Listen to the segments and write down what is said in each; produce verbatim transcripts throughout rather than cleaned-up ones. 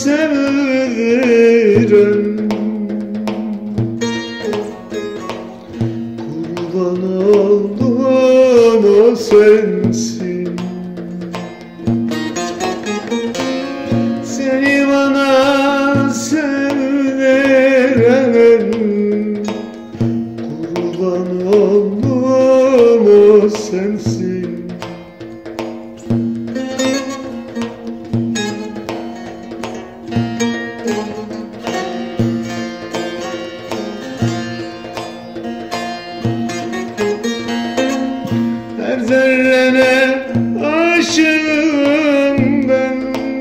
severim. Kurban olduğum o sensin. Seni bana sevdiren, kurban olduğum o sensin. Her zerrene aşığım ben.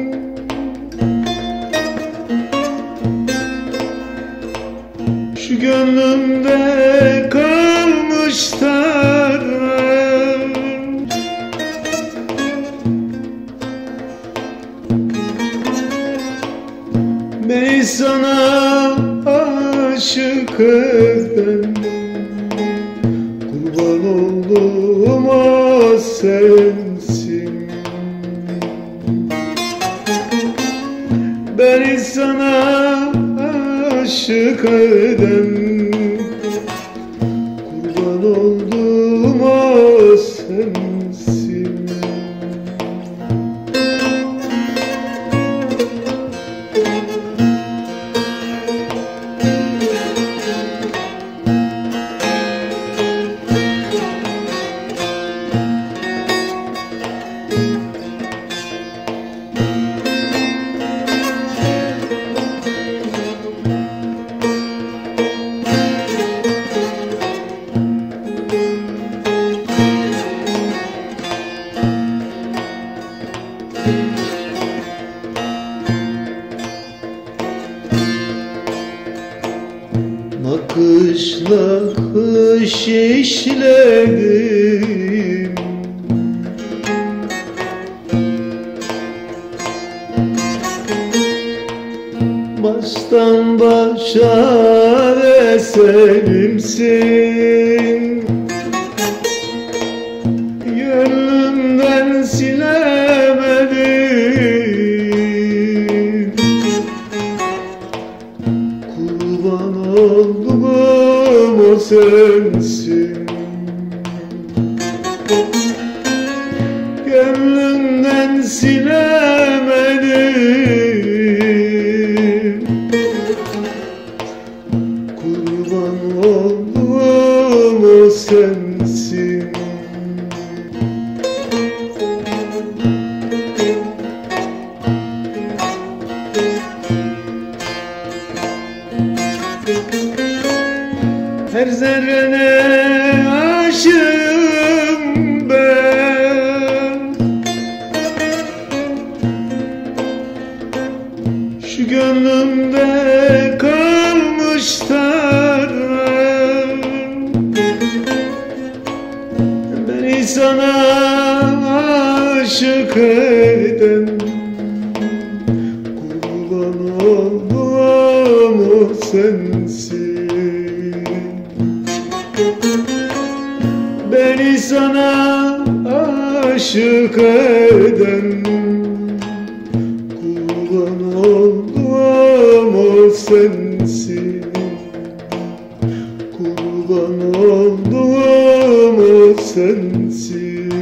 Şu gönlümde kalmış tarım. Beni sana aşık eden, kurban olduğum o sensin. Beni sana aşık eden, kurban olduğum o sensin. Nakış nakış işledim, baştan başa eserimsin. Gönlümden silemedim, kurban olduğum o sensin. Gönlümden silemedim, kurban olduğum o sensin. Her zerrene aşığım ben. Şu gönlümde kalmış tarım. Beni sana aşık eden, kurban olduğum o sensin. Beni sana aşık eden, kurban olduğum o sensin. Kurban olduğum o sensin.